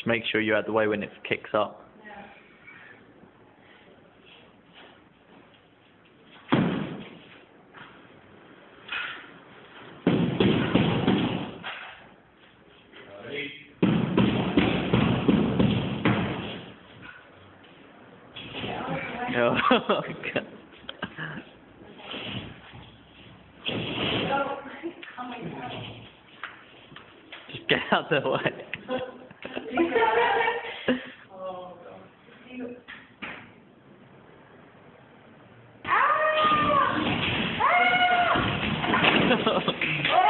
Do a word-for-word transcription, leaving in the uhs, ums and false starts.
Just make sure you're out the way when it kicks up. Oh, God. Just get out of the way. Ah! Ah!